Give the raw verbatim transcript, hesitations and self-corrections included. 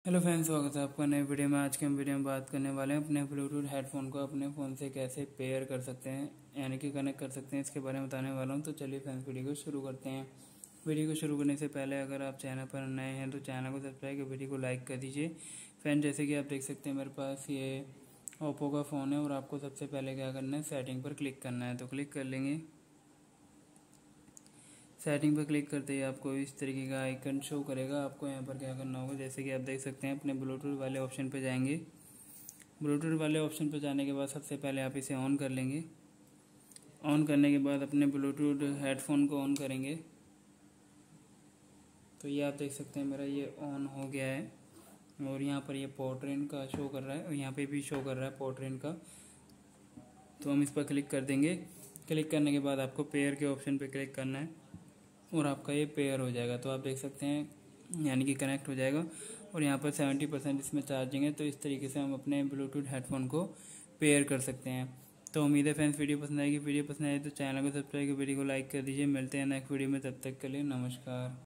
Hello friends, स्वागत है आपका नए वीडियो में। आज के हम वीडियो में बात करने वाले हैं अपने ब्लूटूथ हेडफोन को अपने फ़ोन से कैसे पेयर कर सकते हैं, यानी कि कनेक्ट कर सकते हैं। इसके बारे में बताने वाला हूं। तो चलिए फ्रेंड्स, वीडियो को शुरू करते हैं। वीडियो को शुरू करने से पहले अगर आप चैनल पर नए हैं तो चैनल को सब्सक्राइब कर वीडियो को लाइक कर दीजिए। फ्रेंड, जैसे कि आप देख सकते हैं मेरे पास ये ओप्पो का फ़ोन है और आपको सबसे पहले क्या करना है, सेटिंग पर क्लिक करना है। तो क्लिक कर लेंगे। सेटिंग पर क्लिक करते ही आपको इस तरीके का आइकन शो करेगा। आपको यहाँ पर क्या करना होगा, जैसे कि आप देख सकते हैं अपने ब्लूटूथ वाले ऑप्शन पर जाएंगे। ब्लूटूथ वाले ऑप्शन पर जाने के बाद सबसे पहले आप इसे ऑन कर लेंगे। ऑन करने के बाद अपने ब्लूटूथ हेडफोन को ऑन करेंगे। तो ये आप देख सकते हैं मेरा ये ऑन हो गया है और यहाँ पर ये पोर्ट्रेन का शो कर रहा है और यहाँ पे भी शो कर रहा है पोर्ट्रेन का। तो हम इस पर क्लिक कर देंगे। क्लिक करने के बाद आपको पेयर के ऑप्शन पर क्लिक करना है और आपका ये पेयर हो जाएगा। तो आप देख सकते हैं यानी कि कनेक्ट हो जाएगा और यहाँ पर सेवेंटी परसेंट इसमें चार्जिंग है। तो इस तरीके से हम अपने ब्लूटूथ हेडफोन को पेयर कर सकते हैं। तो उम्मीद है फ्रेंड्स वीडियो पसंद आएगी। वीडियो पसंद आए तो चैनल को सब्सक्राइब कर वीडियो को लाइक कर दीजिए। मिलते हैं नेक्स्ट वीडियो में, तब तक के लिए नमस्कार।